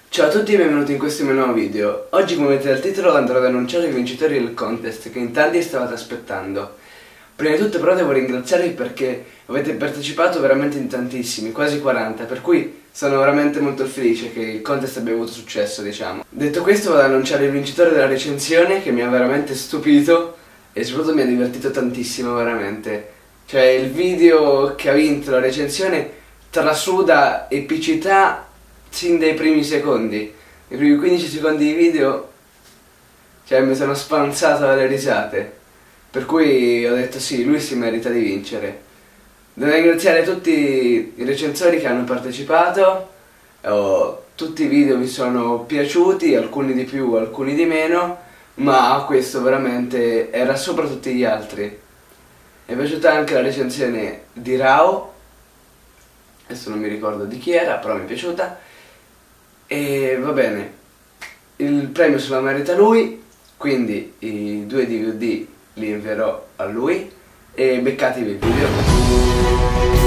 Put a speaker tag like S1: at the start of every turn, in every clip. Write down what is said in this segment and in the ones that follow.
S1: Ciao a tutti e benvenuti in questo mio nuovo video. Oggi, come vedete dal titolo, andrò ad annunciare i vincitori del contest che in tanti stavate aspettando. Prima di tutto però devo ringraziarvi perché avete partecipato veramente in tantissimi, quasi 40, per cui sono veramente molto felice che il contest abbia avuto successo, diciamo. Detto questo, vado ad annunciare il vincitore della recensione che mi ha veramente stupito e soprattutto mi ha divertito tantissimo, veramente. Cioè, il video che ha vinto la recensione trasuda epicità sin dai primi secondi. I primi 15 secondi di video, cioè, mi sono spanzato dalle risate. Per cui ho detto sì, lui si merita di vincere. Devo ringraziare tutti i recensori che hanno partecipato. Tutti i video mi sono piaciuti, alcuni di più, alcuni di meno, ma questo veramente era sopra tutti gli altri. Mi è piaciuta anche la recensione di Rao, adesso non mi ricordo di chi era, però mi è piaciuta. E va bene, il premio se lo merita lui, quindi i 2 DVD li invierò a lui e beccatevi il video.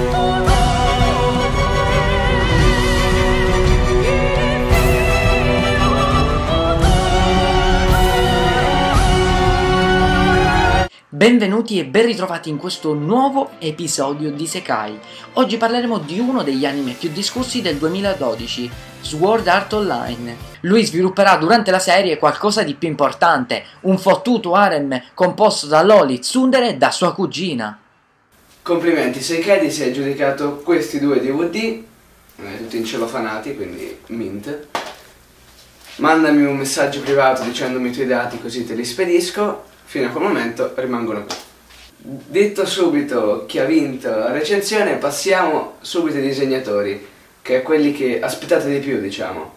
S2: Benvenuti e ben ritrovati in questo nuovo episodio di Sekai. Oggi parleremo di uno degli anime più discussi del 2012, Sword Art Online. Lui svilupperà durante la serie qualcosa di più importante, un fottuto harem composto da Loli Tsundere e da sua cugina.
S1: Complimenti, Seikedi si è aggiudicato questi 2 DVD, tutti incellofanati, quindi mint. Mandami un messaggio privato dicendomi i tuoi dati così te li spedisco. Fino a quel momento rimangono qui. Detto subito chi ha vinto la recensione, passiamo subito ai disegnatori, che è quelli che aspettate di più, diciamo.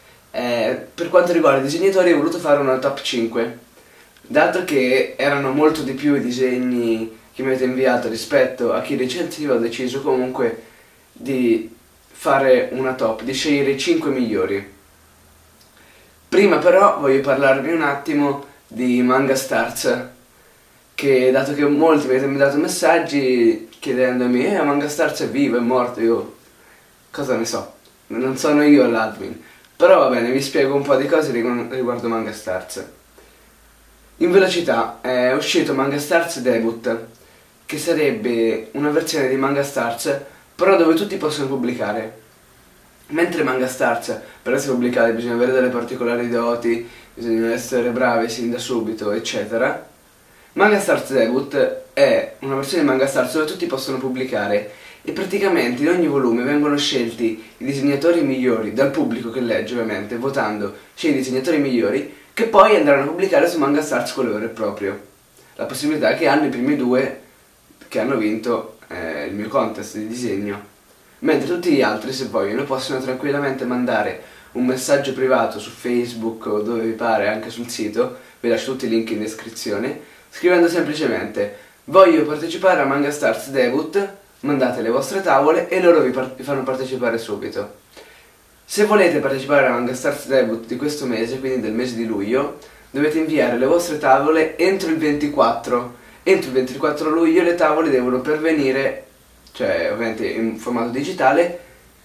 S1: Per quanto riguarda i disegnatori ho voluto fare una top 5, dato che erano molto di più i disegni che mi avete inviato rispetto a chi recensiva, ho deciso comunque di fare una top, di scegliere i 5 migliori. Prima però voglio parlarvi un attimo di Manga Stars, che dato che molti mi avete mandato messaggi chiedendomi Manga Stars è vivo, è morto, io cosa ne so, non sono io l'admin, però va bene, vi spiego un po' di cose riguardo Manga Stars. In velocità è uscito Manga Stars Debut, che sarebbe una versione di Manga Stars però dove tutti possono pubblicare. Mentre Manga Stars, per essere pubblicati bisogna avere delle particolari doti, bisogna essere bravi sin da subito, eccetera. Manga Stars Debut è una versione di Manga Stars dove tutti possono pubblicare e praticamente in ogni volume vengono scelti i disegnatori migliori dal pubblico che legge, ovviamente, votando scegli i disegnatori migliori che poi andranno a pubblicare su Manga Stars quello vero e proprio. La possibilità che hanno i primi 2 che hanno vinto il mio contest di disegno. Mentre tutti gli altri, se vogliono, possono tranquillamente mandare un messaggio privato su Facebook o dove vi pare, anche sul sito, vi lascio tutti i link in descrizione, scrivendo semplicemente voglio partecipare a Manga Stars Debut, mandate le vostre tavole e loro vi fanno partecipare subito. Se volete partecipare a Manga Stars Debut di questo mese, quindi del mese di luglio, dovete inviare le vostre tavole entro il 24. Entro il 24 luglio le tavole devono pervenire, cioè ovviamente in formato digitale,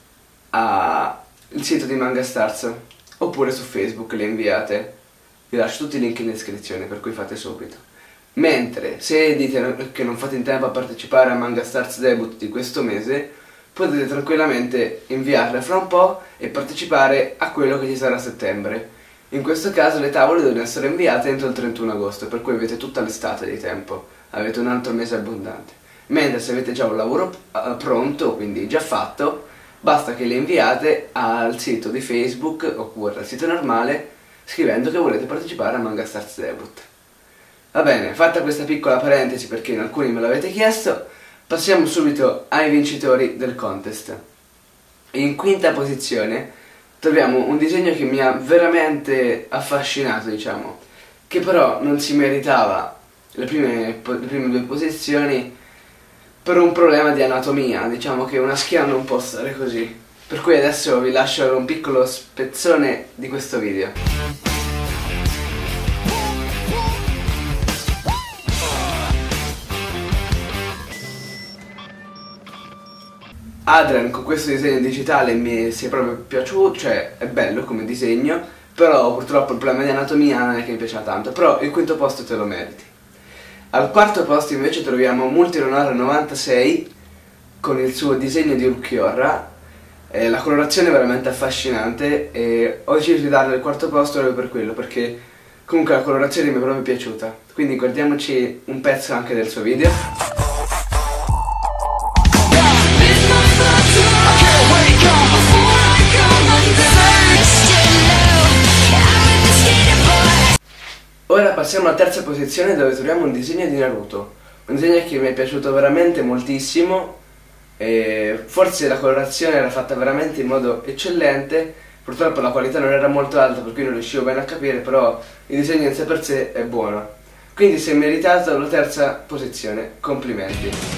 S1: al sito di Manga Stars oppure su Facebook le inviate. Vi lascio tutti i link in descrizione, per cui fate subito. Mentre se dite che non fate in tempo a partecipare a Manga Stars Debut di questo mese, potete tranquillamente inviarle fra un po' e partecipare a quello che ci sarà a settembre. In questo caso le tavole devono essere inviate entro il 31 agosto, per cui avete tutta l'estate di tempo, avete un altro mese abbondante. Mentre se avete già un lavoro pronto, quindi già fatto, basta che le inviate al sito di Facebook oppure al sito normale scrivendo che volete partecipare a Manga Stars Debut. Va bene, fatta questa piccola parentesi perché in alcuni me l'avete chiesto, passiamo subito ai vincitori del contest. In quinta posizione troviamo un disegno che mi ha veramente affascinato, diciamo, che però non si meritava le prime 2 posizioni per un problema di anatomia, diciamo che una schiena non può stare così. Per cui adesso vi lascio un piccolo spezzone di questo video. Adrian con questo disegno digitale mi si è proprio piaciuto, cioè è bello come disegno, però purtroppo il problema di anatomia non è che mi piaceva tanto, però il quinto posto te lo meriti. Al quarto posto invece troviamo Multironaro 96 con il suo disegno di Ulquiorra. La colorazione è veramente affascinante e ho deciso di darle il quarto posto proprio per quello, perché comunque la colorazione mi è proprio piaciuta. Quindi guardiamoci un pezzo anche del suo video. Ora passiamo alla terza posizione, dove troviamo un disegno di Naruto. Un disegno che mi è piaciuto veramente moltissimo. Forse la colorazione era fatta veramente in modo eccellente, purtroppo la qualità non era molto alta per cui non riuscivo bene a capire, però il disegno in sé per sé è buono. Quindi si è meritato la terza posizione, complimenti.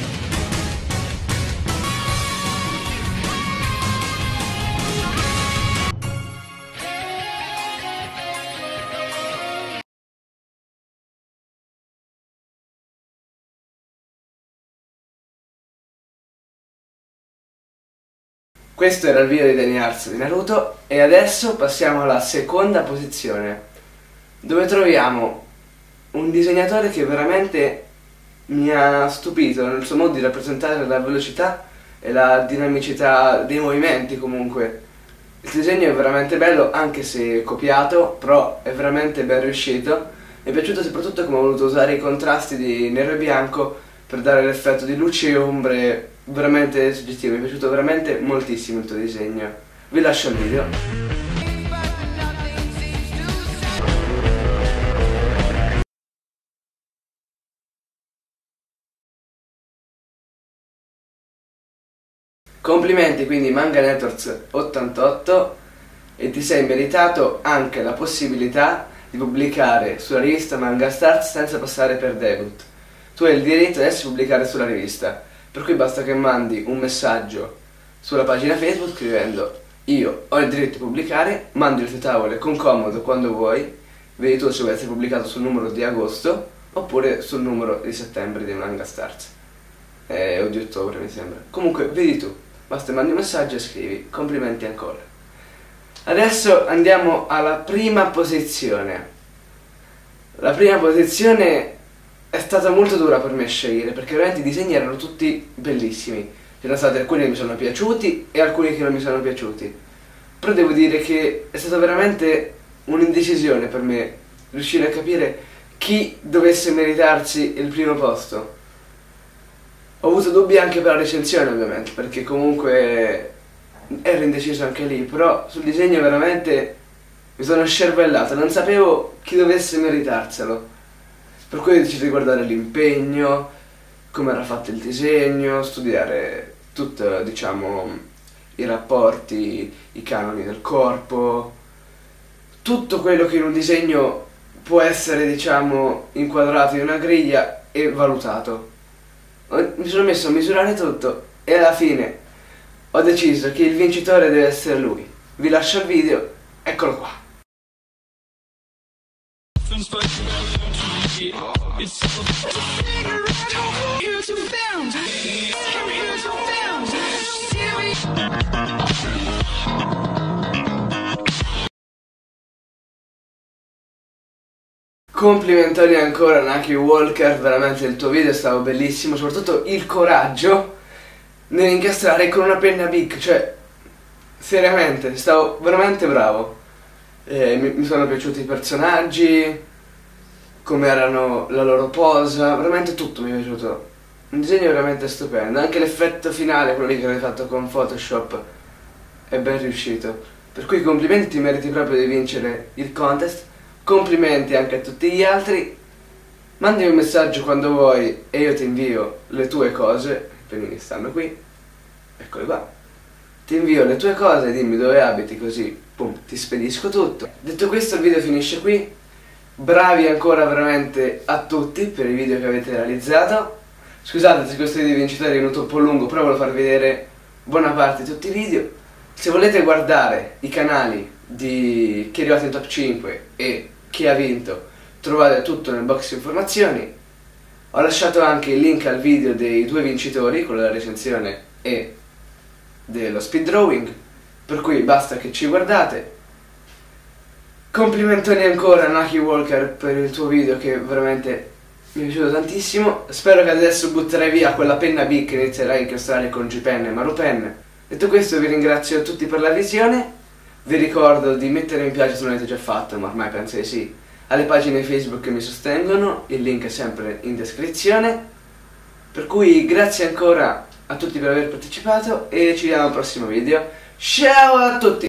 S1: Questo era il video di Danny Arts di Naruto e adesso passiamo alla seconda posizione, dove troviamo un disegnatore che veramente mi ha stupito nel suo modo di rappresentare la velocità e la dinamicità dei movimenti comunque. Il disegno è veramente bello, anche se copiato, però è veramente ben riuscito. Mi è piaciuto soprattutto come ho voluto usare i contrasti di nero e bianco per dare l'effetto di luci e ombre veramente suggestivo. Mi è piaciuto veramente moltissimo il tuo disegno. Vi lascio il video. Complimenti quindi Manga Networks 88, e ti sei meritato anche la possibilità di pubblicare sulla rivista Manga Stars senza passare per debut. Tu hai il diritto adesso di pubblicare sulla rivista, per cui basta che mandi un messaggio sulla pagina Facebook scrivendo: io ho il diritto di pubblicare, mandi le tue tavole con comodo quando vuoi, vedi tu se vuoi essere pubblicato sul numero di agosto oppure sul numero di settembre di Manga Stars, o di ottobre mi sembra. Comunque vedi tu, basta mandi un messaggio e scrivi. Complimenti ancora. Adesso andiamo alla prima posizione. La prima posizione è stata molto dura per me scegliere, perché veramente i disegni erano tutti bellissimi. C'erano stati alcuni che mi sono piaciuti e alcuni che non mi sono piaciuti. Però devo dire che è stata veramente un'indecisione per me riuscire a capire chi dovesse meritarsi il primo posto. Ho avuto dubbi anche per la recensione ovviamente, perché comunque ero indeciso anche lì, però sul disegno veramente mi sono scervellato, non sapevo chi dovesse meritarselo. Per cui ho deciso di guardare l'impegno, come era fatto il disegno, studiare tutto, diciamo, i rapporti, i canoni del corpo, tutto quello che in un disegno può essere, diciamo, inquadrato in una griglia e valutato. Mi sono messo a misurare tutto e alla fine ho deciso che il vincitore deve essere lui. Vi lascio il video, eccolo qua. Complimentoni ancora Naki Walker, veramente il tuo video è stato bellissimo, soprattutto il coraggio nell'incastrare con una penna Bic, cioè seriamente, stavo veramente bravo. Mi sono piaciuti i personaggi, come erano la loro posa, veramente tutto mi è piaciuto. Un disegno veramente stupendo, anche l'effetto finale, quello lì che avete fatto con Photoshop, è ben riuscito. Per cui complimenti, ti meriti proprio di vincere il contest. Complimenti anche a tutti gli altri. Mandami un messaggio quando vuoi e io ti invio le tue cose. I pennini stanno qui, eccoli qua. Ti invio le tue cose, dimmi dove abiti, così pum, ti spedisco tutto. Detto questo il video finisce qui. Bravi ancora veramente a tutti per i video che avete realizzato. Scusate se questo video vincitore è venuto un po' lungo, però volevo farvi vedere buona parte di tutti i video. Se volete guardare i canali di chi è arrivato in top 5 e chi ha vinto, trovate tutto nel box informazioni. Ho lasciato anche il link al video dei due vincitori, quello della recensione e dello speed drawing, per cui basta che ci guardate. Complimentoni ancora Naki Walker per il tuo video, che veramente mi è piaciuto tantissimo. Spero che adesso butterai via quella penna Bic e inizierai a incastrare con G-Pen e Marupen. Detto questo, vi ringrazio tutti per la visione. Vi ricordo di mettere mi piace se non l'avete già fatto, ma ormai penso di sì, alle pagine Facebook che mi sostengono, il link è sempre in descrizione. Per cui grazie ancora a tutti per aver partecipato e ci vediamo al prossimo video. Ciao a tutti!